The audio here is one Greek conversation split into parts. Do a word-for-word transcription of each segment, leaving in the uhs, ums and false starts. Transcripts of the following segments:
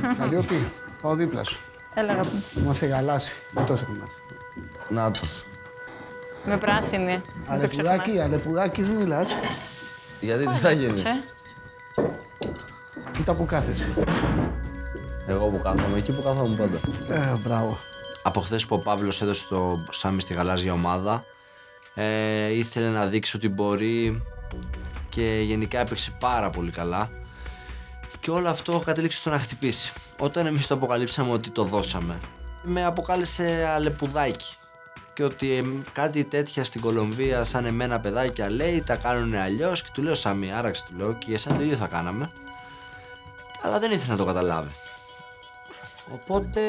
Καλλιόπη, πάω δίπλα σου. Έλα, αγάπη μου. Είμαστε γαλάσι. Δεν το ξεχνάς. Νάτος. Με πράσινη. Δεν το Αλεπουδάκι, ξεχνάς. αλεπουδάκι, μην μιλάς. Γιατί τι θα γίνει. Τσε. Κοίτα που κάθεσαι. Εγώ που κάθομαι εκεί που κάθομαι πάντα. Ε, μπράβο. Από χθες που ο Παύλος έδωσε το Σάμι στη γαλάζια ομάδα, ε, ήθελε να δείξει ότι μπορεί και γενικά έπαιξε πάρα πολύ καλά. Και όλο αυτό κατέληξε στο να χτυπήσει. Όταν εμείς το αποκαλύψαμε ότι το δώσαμε, με αποκάλεσε αλεπουδάκι. Και ότι ε, κάτι τέτοια στην Κολομβία, σαν εμένα παιδάκια λέει, τα κάνουν αλλιώς. Και του λέω Σάμι, άραξε του λέω, και για σένα το ίδιο θα κάναμε. Αλλά δεν ήθελε να το καταλάβει. Οπότε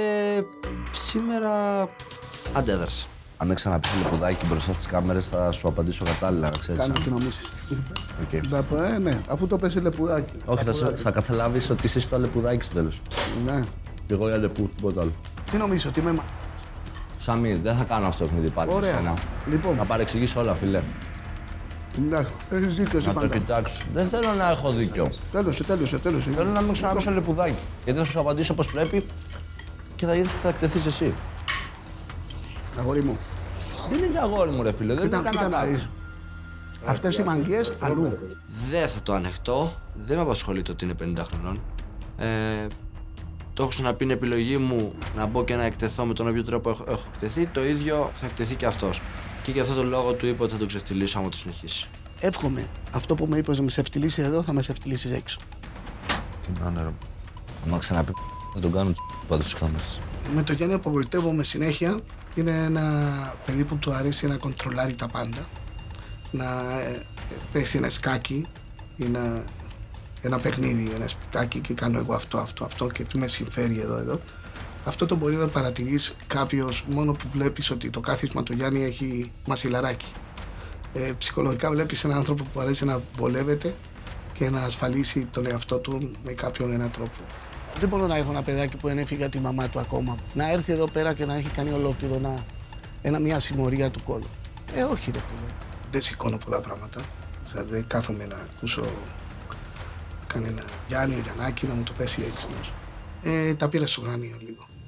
σήμερα αντέδρασε. Αν με ξαναπείς λεπουδάκι μπροστά στις κάμερες θα σου απαντήσω κατάλληλα, να ξέρεις. Κάνε τι νομίσεις. Okay. Ε, ναι, αφού το πες λεπουδάκι. Όχι, θα, σε- θα καταλάβεις ότι είσαι το αλεπουδάκι στο τέλος. Ναι. Και εγώ η αλεπού, τίποτα άλλο. Τι νομίζεις, ότι είμαι... μα- Σάμι, δεν θα κάνω αυτό το παιχνίδι πάλι. Ωραία. εσένα. Λοιπόν, Να παρεξηγήσω όλα, φίλε. εντάξει, έχεις δίκιο εσύ Να το πάντα. κοιτάξω. Δεν θέλω να έχω δίκιο. Τέλος, τέλος, τέλος. Θέλω να μην ξαναπείς αλεπουδάκι. Γιατί θα σου απαντήσω όπως πρέπει και θα ήρθεις θα εκτεθείς εσύ. Αγόρι μου. Δεν είναι για αγόρι μου, ρε φίλε. Δεν Κοίτα, είναι κοίτα κανένα να δεις. Αυτές οι μαγκές αλλού. Δεν θα το ανεχτώ. Δεν με απασχολεί το ότι είναι πενήντα χρονών. Ε, το έχω ξαναπεί, είναι επιλογή μου να μπω και να εκτεθώ με τον όποιο τρόπο έχω, έχω εκτεθεί. Το ίδιο θα εκτεθεί και αυτός. Και για αυτόν τον λόγο του είπα ότι θα τον ξεφτυλίσω άμα το συνεχίσει. Εύχομαι αυτό που με είπες να με σε φτυλίσει εδώ θα με σε φτυλίσεις έξω. Τι να είναι, ρε. Αν ξαναπεί, θα τον κάνω πάντως στις κάμερες. Με το Γιάννη απογοητεύομαι συνέχεια. Είναι ένα παιδί που του αρέσει να κοντρολάρει τα πάντα. Να ε, πέσει ένα σκάκι ή να, ένα παιχνίδι, ένα σπιτάκι και κάνω εγώ αυτό, αυτό, αυτό και τι με συμφέρει εδώ, εδώ. Αυτό το μπορεί να παρατηρείς κάποιος μόνο που βλέπεις ότι το κάθισμα του Γιάννη έχει μασιλαράκι. Ε, ψυχολογικά βλέπεις έναν άνθρωπο που αρέσει να βολεύεται και να ασφαλίσει τον εαυτό του με κάποιον έναν τρόπο. Δεν μπορώ να έχω ένα παιδάκι που δεν έφυγε τη μαμά του ακόμα. Να έρθει εδώ πέρα και να έχει κάνει ολόκληρο ένα, ένα, μια συμμορία του κόλλου. Ε, όχι ρε φίλε. Δεν σηκώνω πολλά πράγματα. Δηλαδή δεν κάθομαι να ακούσω κανένα Γιάννη, Γιαννάκη να μου το πέσει έξω. Ε, τα πήρα στο γρανίο λίγο.